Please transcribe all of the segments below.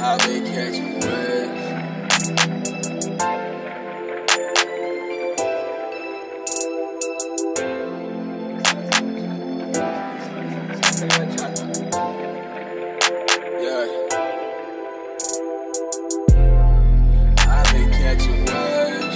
I've been catching waves. Yeah. I've been catching waves.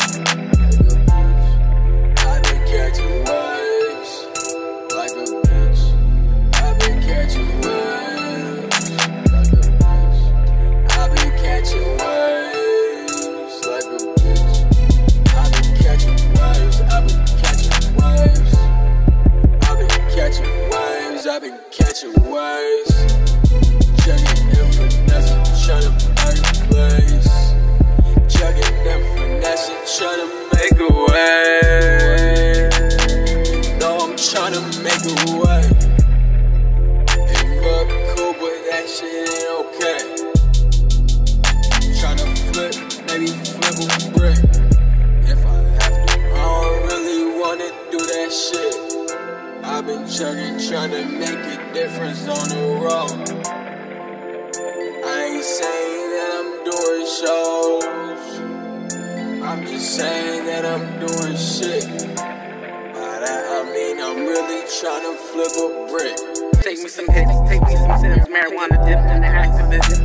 I've been catching waves like a bitch. I've been catching waves like a bitch. I've been catching waves like a bitch. I've been catching waves. I've been catching waves. I've been catching waves. I've been catching waves. Chugging them finessing, tryna make plays. Chugging them finessing, tryna make a way. No, I'm tryna make a way. It look cool, but that shit ain't okay. Tryna flip, maybe flip a brick. If I have to, I don't really wanna do that shit. I've been chugging, tryna make a difference on the road. I ain't saying that I'm doing shows. I'm just saying that I'm doing shit. By that I mean I'm really tryna flip a brick. Take me some hits, take me some sips, marijuana dipped in the activism.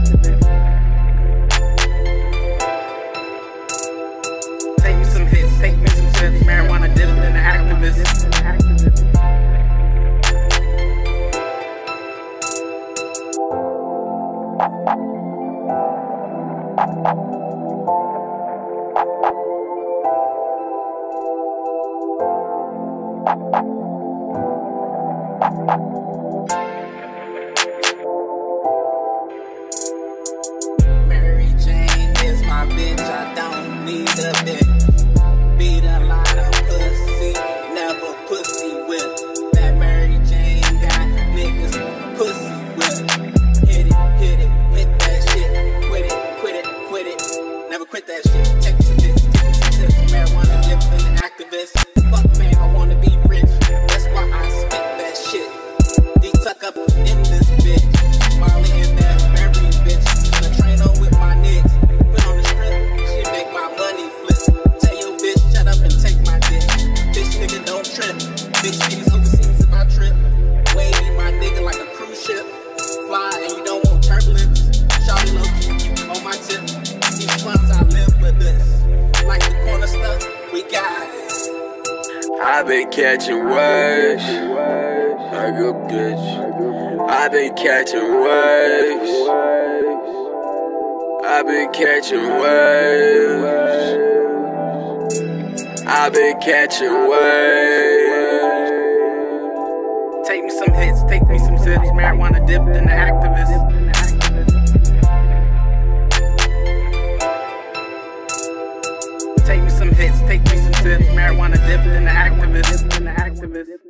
Take me some hits, take me some sips, marijuana dipped in the activism. Mary Jane is my bitch, I don't need a bitch. Beat a lot of pussy, never pussy whip. That Mary Jane got niggas pussy whip. Hit it, hit that shit. Quit it, quit it, quit it. Never quit that shit. Take some hits, take some sips. Marijuana dip in the activist. Fuck fam, I wanna be rich. That's why I spit that shit. D-tuck up in this bitch. Molly in that Mary bitch. The train on with my niggas. Put on the strip, she make my money flip. Tell your bitch, shut up and take my dick. Bitch nigga don't trip. Big cities overseas if I trip. Wavy my nigga like a cruise ship. Fly and you don't want turbulence. Shawty low key, keep you on my tip. These funds I live for this. Like the corner stuff, we got it. I've been catching waves like a bitch. I've been catching waves. I've been catching waves. I've been catching waves. Take me some hits, take me some sips, marijuana dipped in the activist. Take me some hits, take me some sips, marijuana dipped in the activist.